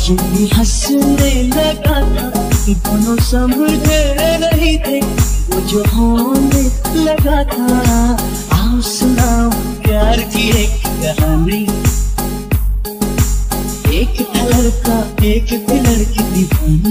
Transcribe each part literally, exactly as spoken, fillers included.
यूं हंसने लगा था, दोनों समझे नहीं थे, वो जो होने लगा था। आओ सुनाओ प्यार की एक कहानी। एक था लड़का, एक थी लड़की दीवानी।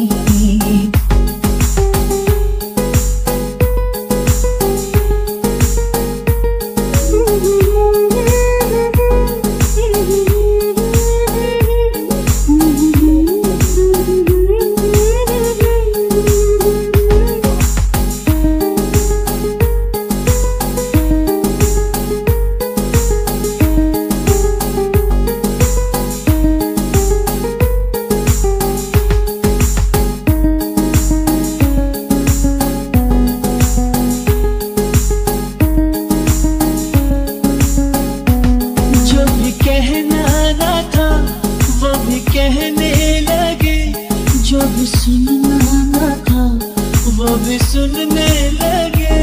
कहने लगे, जो भी सुनना ना था वो भी सुनने लगे।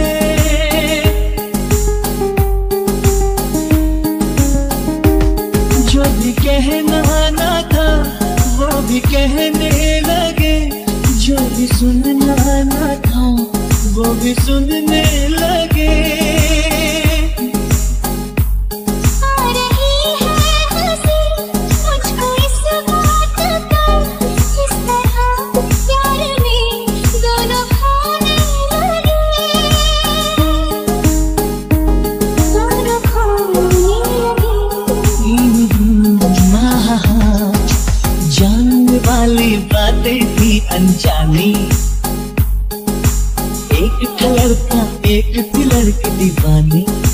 जो भी कहना ना था वो भी कहने लगे, जो भी सुनना ना था वो भी सुनने लगे। जानने वाली बातें थी अनजानी। एक था लड़का, एक थी लड़की दीवानी।